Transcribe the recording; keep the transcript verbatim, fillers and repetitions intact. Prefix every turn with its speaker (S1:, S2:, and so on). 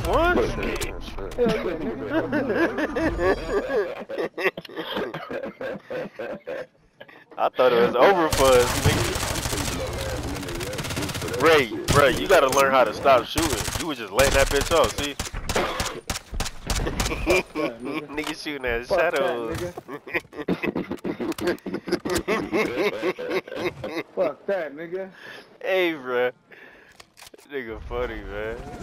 S1: one?
S2: Hell yeah, nigga.
S1: I thought it was over for us, nigga. Ray, Ray, you gotta learn how to stop shooting. You was just letting that bitch off, see?
S2: Fuck that, nigga.
S1: Nigga shooting at
S2: Fuck
S1: shadows.
S2: that, nigga. Fuck that, nigga.
S1: Hey, bruh. Nigga funny, man.